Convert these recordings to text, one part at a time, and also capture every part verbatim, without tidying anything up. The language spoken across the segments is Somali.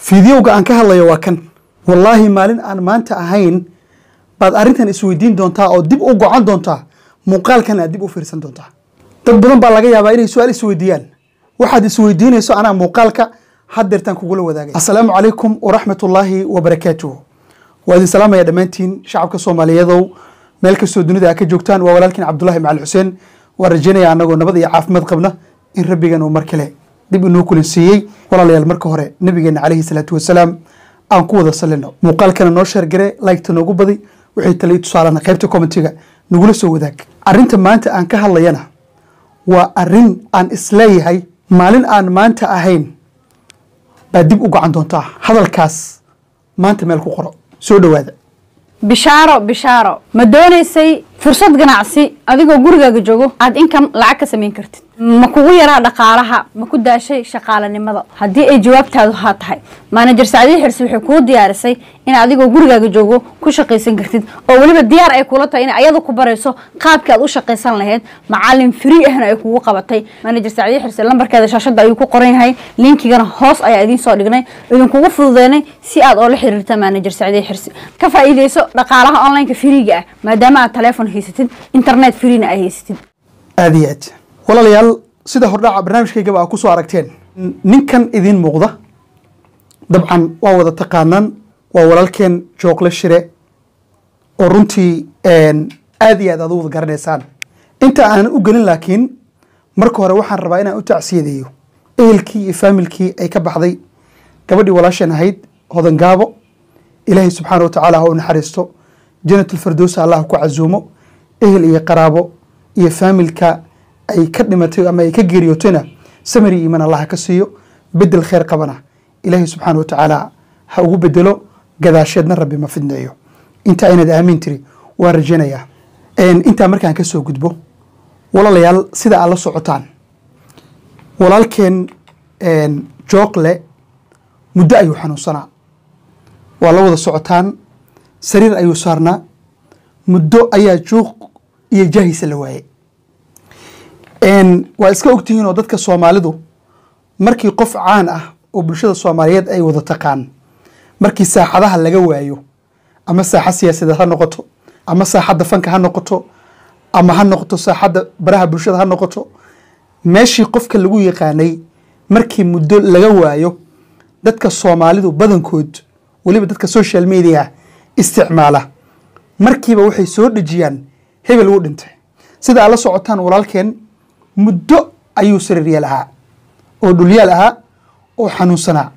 فيديوغا aan ka hadlayo waa kan wallahi maalin aan maanta ahayn baad arintan isweydiin doontaa oo dib u go'an doontaa muuqaalkan aad dib u fiirsan doontaa dad badan baa laga yaabaa inay su'aal isweydiiyaan waxaad isweydiinayso ana muuqaalka hadirtan kugu la wadaagay assalaamu calaykum wa rahmatullahi wa barakaatuh waadi salaamaya dhamaantiin shacabka Soomaaliyeed meel ka soo dunida ka joogtaan waa walaalkiin Cabdullaahi Macal Xuseen waa rajaynaya anagoo nabad iyo caafimaad qabna in rabbigan uu markale dib inoo kulansiiyay walaalayaal marka hore nabigeena kaleeyhi salaatu wasalaam aan ku wada salino muuqaalkana noo share gare like ta noogu badi wixii talay tusaalana qaybta commentiga nagula soo wadaag arinta maanta aan ka hadlayana waa arin aan isleeyahay maalin aan maanta ahayn baa dib u gacan doontaa hadalkaas maanta meel ku qoro soo dhawaada bishaaro bishaaro ma doonaysay fursad ganacsi adigoo gurigaaga joogo aad income lacag ka sameyn kartid ma kugu yaraa dhaqaalaha ma ku daashay shaqaalanimada haddii ay jawaabtaadu haa tahay manager Saacidi Xirsi wuxuu kuu diyaarisay in adigoo gurigaaga joogo ku shaqaysan kartid oo waliba diyaar ay kula tahay in ayadu ku barayso qaabka aad u shaqaysan lahayd macallin free ahna ay kugu qabatay manager Saacidi Xirsi lambarkeeda shaashada ayuu ku qoran yahay linkigana hoos ayaa idin soo dhignay idin kugu fududeynay si aad oo la xiriirta manager Saacidi Xirsi ka faa'iideyso dhaqaalaha online ka free-ga ah maadaama aad telefoon haysatid internet free-na ay haysatid aadiyad walaalayaal sida hordhaca barnaamijkayga baa ku soo aragteen ninkan idin muuqda dabcan waa wada taqaanaan waa walaalkeen Jookle Shire oo runtii een aad iyo aad aad u wada garanaysaan inta aan u gelin laakiin marka hore waxaan rabaa inaan u tacsiyadeeyo ehelkii iyo familkii ay ka baxday gabadhii walaashan ahayd Hodan Gaabo ilaahay subxaanahu wa ta'aala ha u naxariisto jannatul firdaws Allah ku casuumo ehel iyo qaraabo iyo familka ay ka dhimatay ama ay ka geeriyootayna samari iiman Allah ka siiyo bedel khair qabana ilaahay subxaanahu wa ta'aala ha ugu bedelo gadaasheedna rabbi ma fidnayo inta aynad aamin tiri waa rajaynaya een inta markaan ka soo gudbo walaalayaal sida aad la socotaan walaalkeen een Jookle muddo ayuu xanuunsanaa waa la wada socotaan sariir ayuu saarnaa muddo ayaa juuq iyo jaahisa la waayay een waa iska ogtihiin oo dadka Soomaalidu markii qof caan ah oo bulshada Soomaaliyeed ay wada taqaan markii saaxadaha laga waayo ama saaxad siyaasadeed ha noqoto ama saaxadda fanka ha noqoto ama ha noqoto saaxadda baraha bulshada ha noqoto meeshii qofka lagu yaqaanay markii muddo laga waayo dadka Soomaalidu badankood waliba dadka social media isticmaala markiiba waxay soo dhajiyaan hebel uu dhintay sida aad la socotaan walaalkeen muddo ayuu sariir lahaa oo dhulyaal ahaa oo xanuunsanaa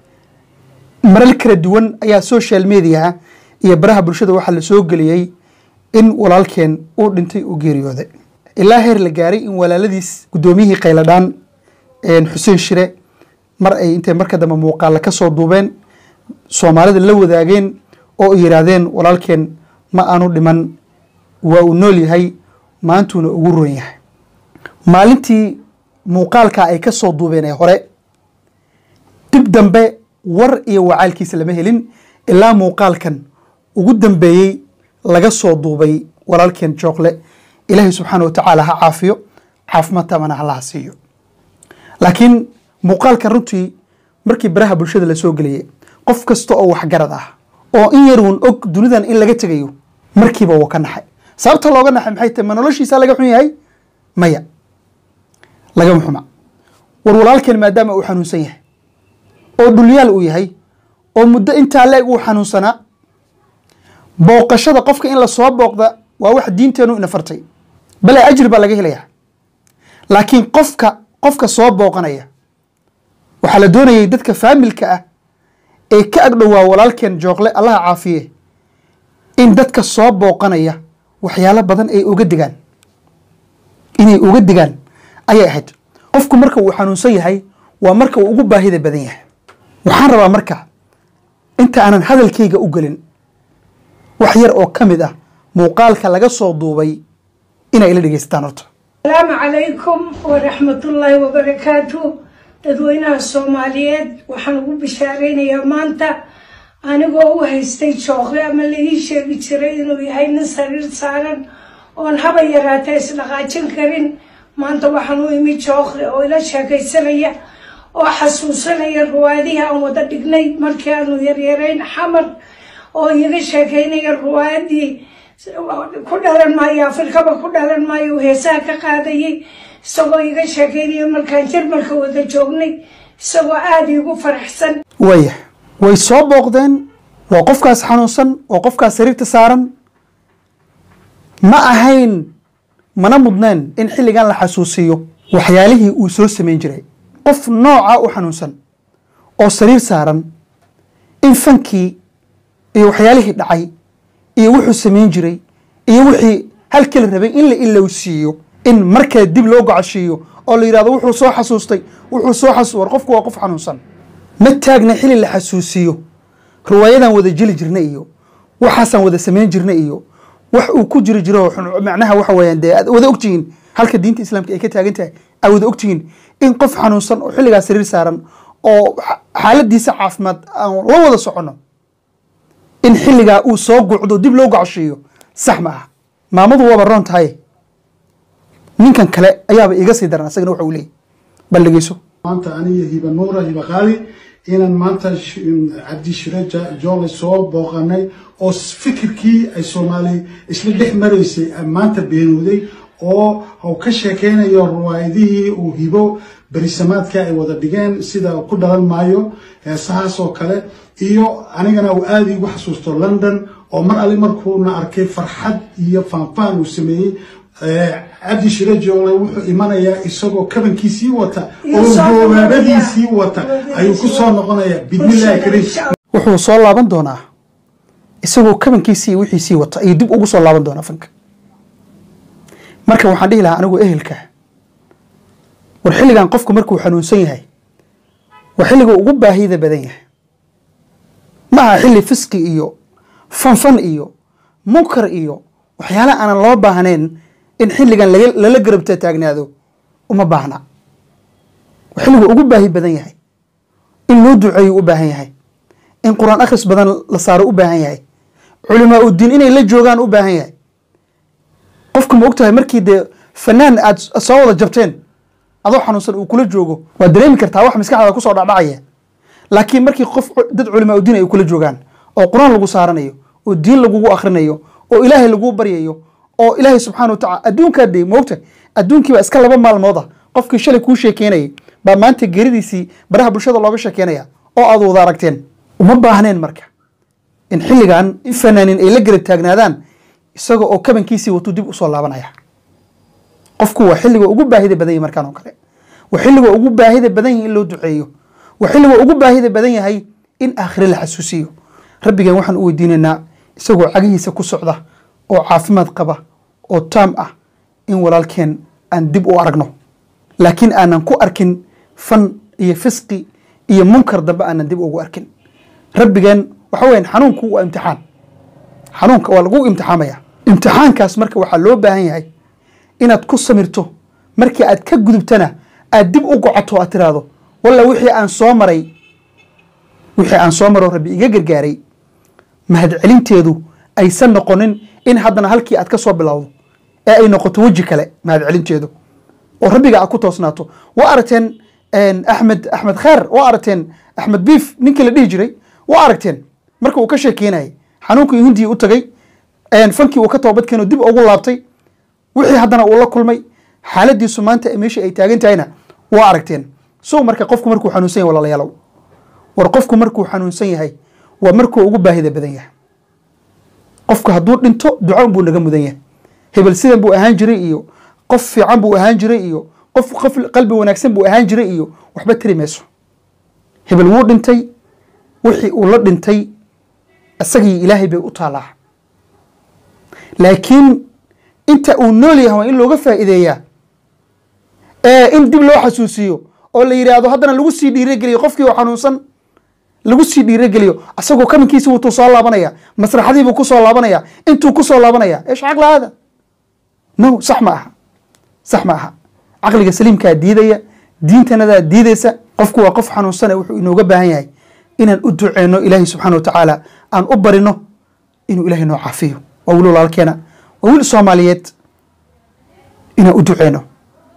maral kala duwan ayaa social media iyo baraha bulshada waxa la soo galiyay in walaalkeen uu dhintay oo geeriyooday ilaa heer la gaaray in walaaladiis gudoomiyihii qayladaan een Xuseen Shire mar ay intay marka dambe muuqaal ka soo duubeen Soomaalida la wadaageen oo yiraahdeen walaalkeen ma aanu dhiman waa uu nool yahay maantuna ugu roon yahay maalintii muuqaalka ay ka soo duubeen ee hore dib dambe war iyo wacaalkiisa lama helin ilaa muuqaalkan ugu dambeeyay laga soo duubay walaalkeen Jookle ilaahay subxaanahu wa ta'aala ha caafiyo caafimaad tamana Allah siiyo laakiin muuqaalkan runtii markii baraha bulshada la soo galiyay qof kasta oo wax garad ah oo in yar uun og dunidan in laga tagayo markiiba uu ka naxay sababta looga naxay maxay tahay noloshiisa laga xun yahay maya laga muxuma war walaalkeen maadaama uu xanuunsan yahay oo dhulyaal uu yahay oo muddo inta leeg uu xanuunsanaa booqashada qofka in la soo booqda waa wax diinteenu ina fartay bal ajir ba laga helayaa laakiin qofka qofka soo booqanaya waxa la doonayay dadka familka ah ee ka agdhowaa walaalkeen Jookle Allah caafiye in dadka soo booqanaya waxyaalo badan ay uga digaan inay uga digaan ayay ahayd qofku marka uu xanuunsan yahay waa marka uu ugu baahida badan yahay waxaan rabaa marka inta aanan hadalkayga u galin wax yar oo kamid ah muuqaalka laga soo duubay inay ila dhageystaan horta السلام عليكم ورحمة الله وبركاته dadweynaha Soomaaliyeed waxaan ugu bishaareynaya maanta anigoo u haystay Jookle ama la ii sheegi jiray inuu yahay nin sariir saaran oon haba yaraatay isdhaqaajin karin maanta waxaan u imi Jookle oo ila sheekaysanaya oo xasuusanaya ruwaadihi aan wada dhignay markii aanu yaryarayn xamar oo iga sheekaynaya ruwaadii ku dhalan maayo Afrikaba ku dhalan maayo heesaha ka qaadayay isagoo iga sheekaynaya markaan Jarmalka wada joognay isagoo aad igu faraxsan waya way soo booqdeen waa qofkaas xanuunsan waa qofkaas sariirta saaran ma ahayn mana mudnaan in xilligan la xasuusiyo waxyaalihii uu soo sameyn jiray qof nooca u xanuunsan oo sariir saaran in fankii iyo waxyaalihii dhacay iyo wuxuu sameyn jiray iyo wixii halkii la rabay in la ilowsiiyo in markaa dib loo gocoshiiyo oo la yiraahdo wuxuu soo xasuustay wuxuu soo xasuus qofku waa qof xanuunsan ma taagna xilli la xasuusiyo riwaayadan wada jili jirnay iyo waxaasan wada sameyn jirnay iyo wax uu ku jiri jiro macnaha waxa weeyaan dee aad wada ogtihiin halka diinta islaamka ay ka taagan tahay aad wada ogtihiin in qof xanuunsan oo xilligaas sariir saaran oo xaaladiisa caafimaad aan la wada socono in xilligaa uu soo gucdo dib loo gocoshiiyo sax ma aha maamadu waaba roon tahay ninkan kale ayaaba iga sii daran asagana waxa uu leeyahay bal dhegeyso maanta aniga hiba nuura hiba qaali inaan maanta cabdi shiraja joole soo booqanay oo fikirkii ay Soomaali isla dhex maraysay maanta beenuday oo uu ka sheekeynayo ruwaayadihii uu hibo barisamaadka ay wada dhigeen sida ku dhalan maayo heesahaas oo kale iyo anigana uu aad igu xasuusto London oo mar ali markuuna arkay farxad iyo faanfaan uu sameeyay cabdi shiraja joole wuxuu imanayaa isagoo kabankiisii wata oo goobadiisii wata ayuu ku soo noqonayaa bidmillaahi kariim wuxuu soo laaban doonaa isagoo kabankiisii wixiisii wata ay dib ugu soo laaban doonaa fanka marka waxaan dhihi lahaa anigu ehelka war xilligan qofku markuu xanuunsan yahay waa xilliga ugu baahida badan yahay ma aha xilli fisqi iyo fanfan iyo munkar iyo waxyaala aanan loo baahnayn in xilligan lala garabta taagnaado uma baahna waa xilliga ugu baahi badan yahay in loo duceeyo u baahan yahay in quraan akhris badan la saaro u baahan yahay culimaa u diin inay la joogaan u baahan yahay qofku ma ogtahay markii dee fanaan aad soo wada jabteen adoo xanuunsan uu kula joogo waa dareemi kartaa wax maskaxdaada ku soo dhacdhacaya laakiin markii qof dad culimaa u diin ay kula joogaan oo quraan lagu saaranayo oo diin lagugu akhrinayo oo ilaahay lagu baryayo oo ilaahay subxaanahu wa tacaala adduunkaa dee ma ogtahay adduunkii baa iska laba maalmood ah qofkii shalay kuu sheekeynayay baa maanta geeridiisii baraha bulshada looga sheekeynaya oo aad wada aragteen uma baahneen marka in xilligan in fanaanin ay la garab taagnaadaan isaga oo kabankiisii watuu dib usoo laabanaya qofku waa xilliga ugu baahida badan yahay markaan oo kale waa xilliga ugu baahida badan yahay in loo duceeyo waa xilliga ugu baahida badan yahay in aakhire la xasuusiyo rabbigan waxaan u weydiinaynaa isagoo cagihiisa ku socda oo caafimaad qaba oo taam ah in walaalkeen aan dib u aragno laakiin aanan ku arkin fan iyo fisqi iyo munkar dambe aanan dib ugu arkin rabbigan waxa weeyaan xanuunku waa imtixaan xanuunka waa lagu imtixaamaya imtixaankaas marka waxaa loo baahan yahay inaad ku samirto markii aad ka gudubtana aad dib u gocato aad tiraahdo walla wixii aan soo maray wixii aan soo maro rabbi iga gargaaray mahadcelinteedu aysan noqonin in haddana halkii aad ka soo bilowdo ee ay noqoto weji kale mahadcelinteedu oo rabbiga aad ku toosnaato waa aragteen axmed axmed kheer waa aragteen axmed biif ninkii la dhihi jiray waa aragteen marka uu ka sheekeynayay xanuunkii hindii u tagay fankii uu ka toobadkeeno dib ugu laabtay wixii haddana uu la kulmay xaaladiisu maanta meeshii ay taagan tahayna waa aragteen so marka qofku markuu xanuunsan yahay walaalayaalow war qofku markuu xanuunsan yahay waa markuu ugu baahida badan yahay qofku hadduu dhinto duco buu naga mudan yahay hebel sidan buu ahaan jiray iyo qof fiican buu ahaan jiray iyo qof qalbi wanaagsan buu ahaan jiray iyo waxba tiri mayso hebel wuu dhintay wixii uu la dhintay asagii ilaahay bay u taalaa laakiin inta uu nool yahay waa in looga faa'iideeyaa ee in dib loo xasuusiyo oo la yiraahdo haddana lagu sii dhiirigeliyo qofkii oo xanuunsan lagu sii dhiirigeliyo asagoo kamankiisa wuxuu soo laabanaya masraxadii buu ku soo laabanaya intuu ku soo laabanaya ايش عقل هذا no صح ma aha صح ma aha aqliga saliimka diidaya diintana diidaysa qofku waa qof xanuunsan wuxuu inooga baahan yahay inaan u duceeno ilaahay subxaanahu wa tacaala aan u barino inuu ilaahay noo caafiyo waa wiil walaalkeena waa wiil Soomaaliyeed inaan u duceeno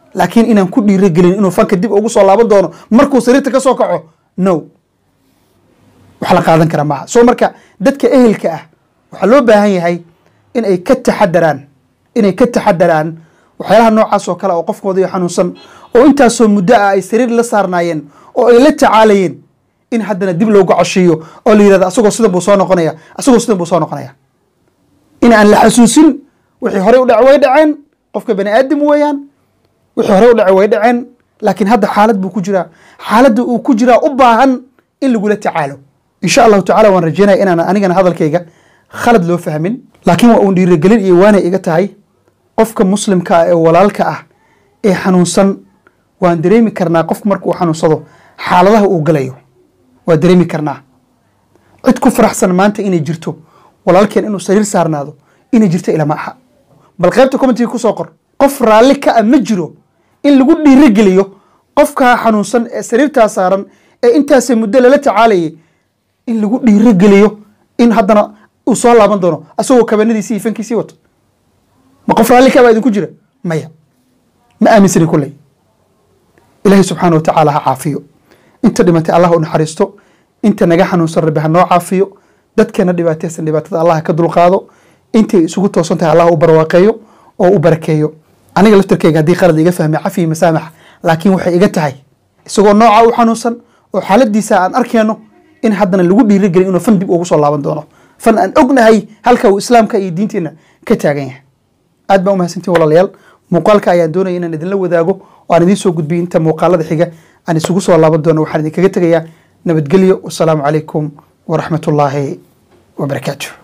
laakiin inaan ku dhiirigelin inuu fanka dib ugu soo laaban doono markuu sariirta ka soo kaco no wax la qaadan kara maaha soo marka dadka ehelka ah waxaa loo baahan yahay in ay ka taxadaraan inay ka taxadaraan waxyaalaha noocaas oo kale oo qofkooda xanuunsan oo intaasoo muddo ah ay sariir la saarnaayeen oo ay la tacaalayeen in haddana dib loogu coshiyo oo la yidhahdo asagoo sidan buu soo noqonaya asagoo sidan buu soo noqonaya in aan la xasuusin wixii horey u dhac way dhaceen qofka bani aadam weeyaan wixii horey u dhacay way dhaceen laakiin hadda xaalad buu ku jiraa xaaladda uu ku jiraa u baahan in lagula tacaalo insha allahu tacaala waan rajeynaya inaan anigana hadalkayga khalad loo fahmin laakiin waa uun dhiirigelin iyo waanay iga tahay qofka muslimka ah ee walaalka ah ee xanuunsan waan dareemi karnaa qofku markuu xanuunsado xaaladaha uu galayo waa dareemi karnaa cid ku faraxsan maanta inay jirto walaalkeen inuu sariir saarnaado inay jirto ilama aha bal qaybta commentiga ku soo qor qof raalli ka ah ma jiro in lagu dhiirigeliyo qofka xanuunsan ee sariirtaa saaran ee intaasay muddo lala tacaalayay in lagu dhiirigeliyo in haddana uu soo laaban doono asagoo kabanadiisii iyo fankiisii wato ma qof raalli ka baa idinku jira maya ma aaminsani kulley ilaahay subxaana wa tacaala ha caafiyo inta dhimatay allah u naxariisto inta naga xanuunsan rabbi ha noo caafiyo dadkeena dhibaataysan dhibaatada allah ka dulqaado intay isugu toosan tahay allah u barwaaqeeyo oo u barakeeyo aniga laftarkeyga haddii qalad iga fahmay cafi masaamax laakiin waxay iga tahay isagoo nooca u xanuunsan oo xaaladiisa aan arkeenno in haddana lagu dhiirigelin inuu fan dib ugu soo laaban doono fan aan ognahay halka uu islaamka iyo diinteena ka taagan yahay aad baan u mahadsantiin walaalayaal muuqaalka ayaan doonaya inaan idinla wadaago oo aan idiin soo gudbiyo inta muuqaalada xiga aan isugu soo laaban doono waxaan idinkaga tegayaa nabadgelyo wasalaamu calaykum waraxmatullaahi wabarakaatuh